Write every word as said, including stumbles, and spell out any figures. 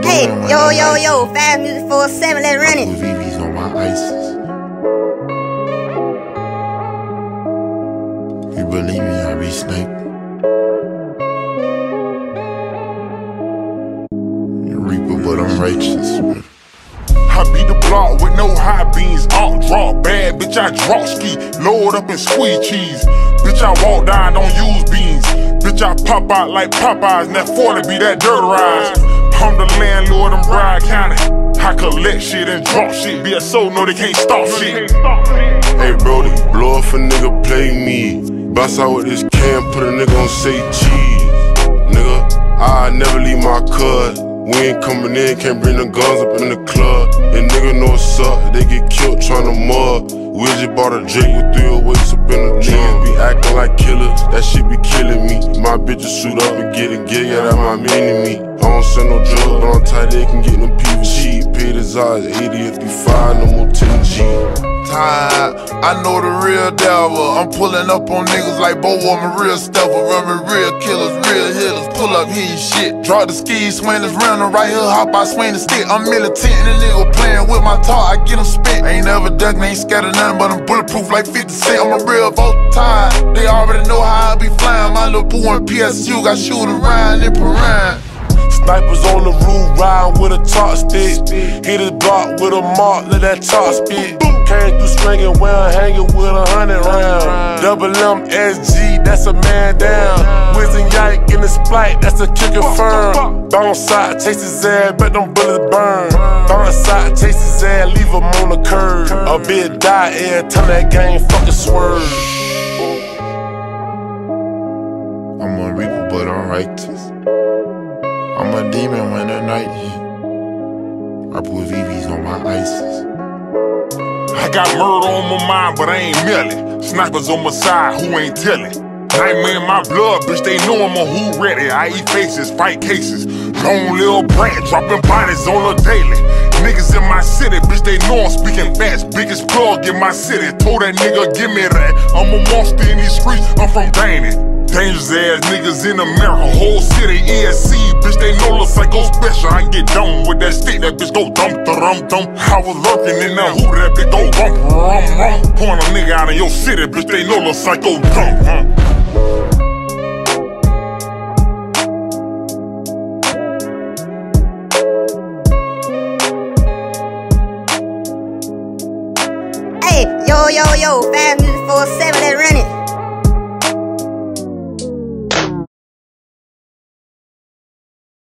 Hey, yo, yo, yo, fast music four seven, let's run it. With V Vs on my ices. You believe me, I be sniped. You reaper, but I'm righteous. I beat the block with no high beans, all drop bad, bitch I drop ski, load up and squeeze cheese. Bitch I walk down, don't use beans. Bitch I pop out like Popeyes, and that forty be that dirt rise. I'm the landlord in Broward County. I collect shit and drop shit, be a soul, no they can't stop shit. Hey Brody, blow off a nigga, play me. Bust out with this can, put a nigga on say cheese. Nigga, I never leave my cuz. We ain't coming in, can't bring the guns up in the club. And nigga know what's up, they get killed tryna mud. Wizard bought a drink with three weights up in the gym. Be acting like killers, that shit be killing me. My bitches shoot up and get it, get it out my mini-me. I don't sell no drugs, but I'm tight, they can get no P V G. Paid his eyes, eighty if you five, no more ten G. Time, I know the real devil. I'm pulling up on niggas like Bo Woman, real stepper. Running real killers, real hitters. Pull up, hit shit. Drop the skis, swing this round right here. Hop, I swing the stick. I'm militant and a nigga playing with my talk. I get them spent. Ain't never duckin', ain't scattered nothing, but I'm bulletproof like fifty cent. I'm a real vote time. They already know how I be flying. My little boo on P S U got shoot around in Perrine. Snipers on the roof, riding with a top stick. Hit his block with a mark, let that top spit. Came through stringing, well hanging with a hundred round. Double M S G, that's a man down. Wiz and Yike in the Sprite, that's a kicker firm. Bounce side, chase his ass, bet them bullets burn. Bounce side, chase his ass, leave him on the curb. A bit die every time that game fucking swerve. I'm a reaper, but I'm righteous. I'm a demon when the night hit. I put V Vs on my ices. I got murder on my mind, but I ain't merely. Snipers on my side, who ain't telling. Nightmare in my blood, bitch, they know I'm a who ready. I eat faces, fight cases. Long little brat, dropping bodies on the daily. Niggas in my city, bitch, they know I'm speaking fast. Biggest plug in my city, told that nigga, give me that. I'm a monster in these streets, I'm from Danny. Dangerous ass niggas in America, whole city, E S C, bitch, they know the psycho special. I get done with that stick, that bitch go dump, dum, dum. I was lurking in that hood, that bitch go rump, rum, rum. Point a nigga out of your city, bitch, they know the psycho dump, huh?